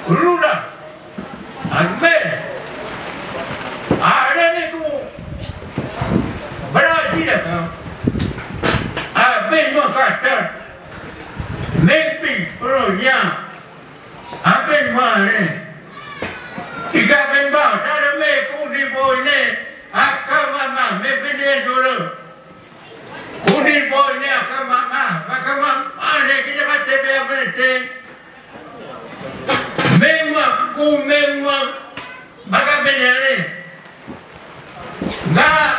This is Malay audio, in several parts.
Lula, Amel, ada ni tu berarti dah kan? Abis mengkata, mimpi proyek, abis mana? Tiga member, cara mereka di bawah ni, akan mama, mimpi dia dulu. Kundi bawah ni akan mama ni kita baca biar penting. Memang, bagai benda ni. Nggak,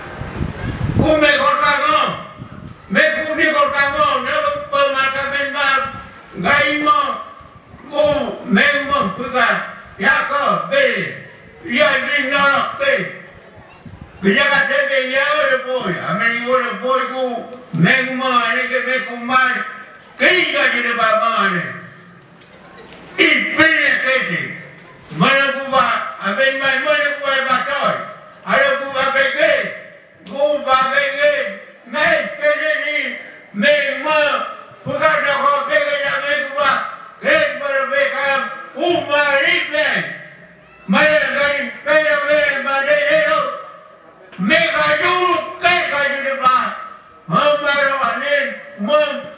mekor mekundi korkango, nak pemakan memang, nggak imo, memang bukan, ya kau be, ya di nak be. Bila kata be ya orang boy, amai orang boy ku, memang ni ke mekumar, kaya jadi bapa ni. Ipilih kete, mana buat, amai mana buat bacoy, ada buat bege, buat bege, mai kete ni, memang bukan dah bege dah buat, kete berbeka, umarik ni, mana kali perawan mana itu, mereka dulu kaya jadi bapa, membawa ni,